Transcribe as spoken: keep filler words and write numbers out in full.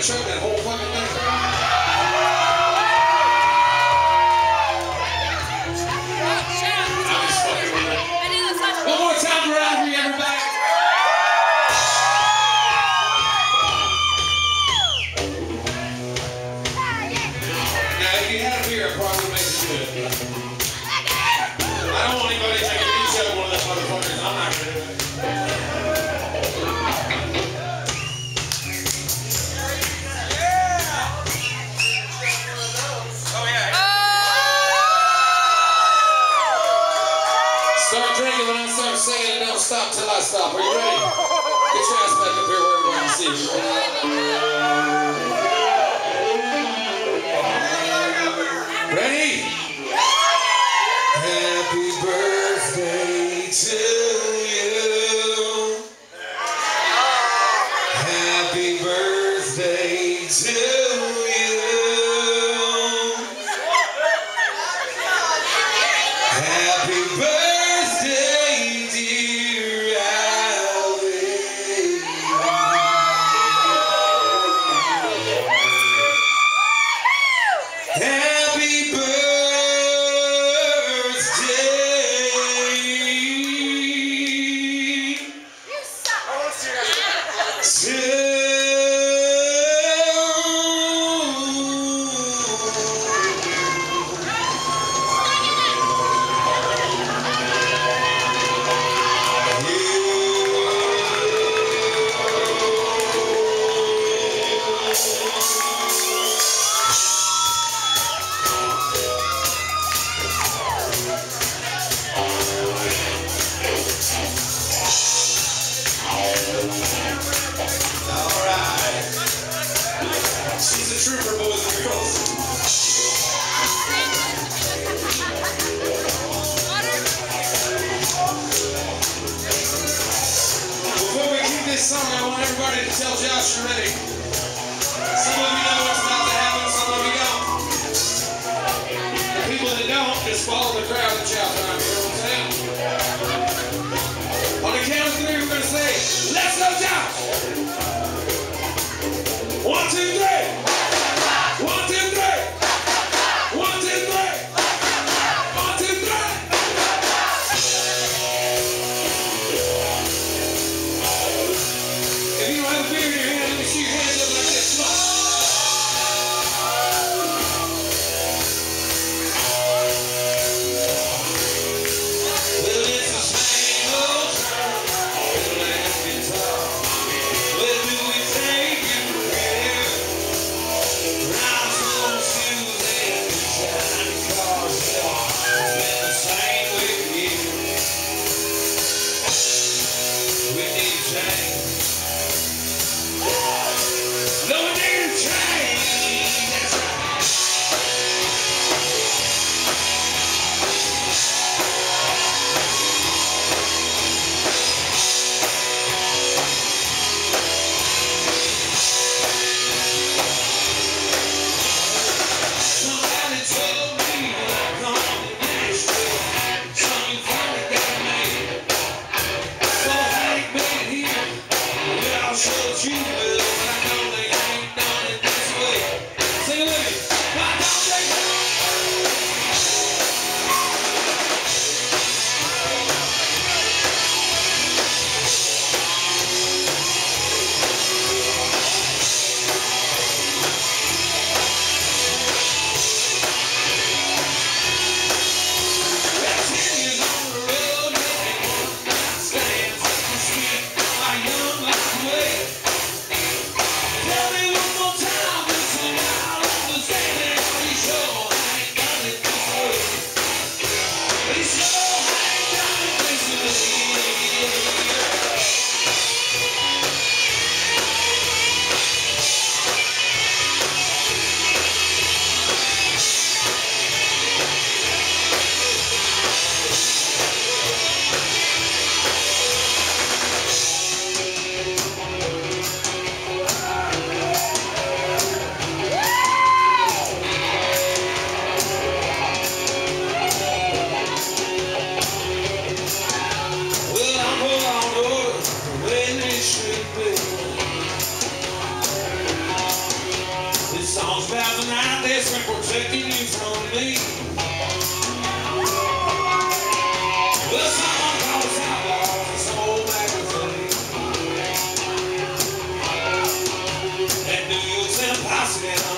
choke that whole fucking thing. I'm just fucking with it. One more time around here, everybody. Now, if you had a beer, it probably makes it good. I don't want anybody taking a shot of one of those motherfuckers. I'm not gonna do it. Start drinking when I start singing and don't stop till I stop. Are you ready? Get your ass back up here where everybody can see you. Ready? Happy birthday to you. Happy birthday to you. Happy birthday, dear Allie. Happy birthday to has been protecting you from me. Well, someone calls outlaws, this old magazine. And do you send posse down